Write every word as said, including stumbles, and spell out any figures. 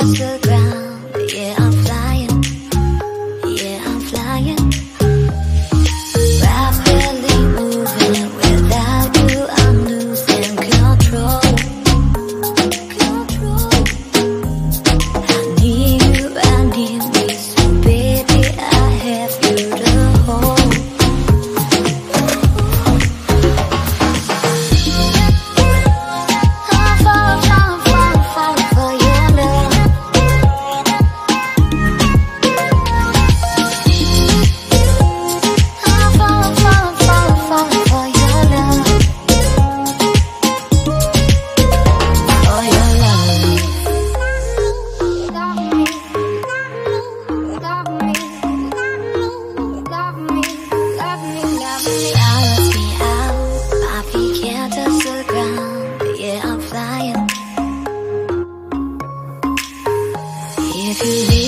touch the ground. Yeah, I'm flying. Yeah, I'm flying. Rapidly moving. Without you, I'm losing control. Control. I need you, I need me. So baby, I have you to hold. If you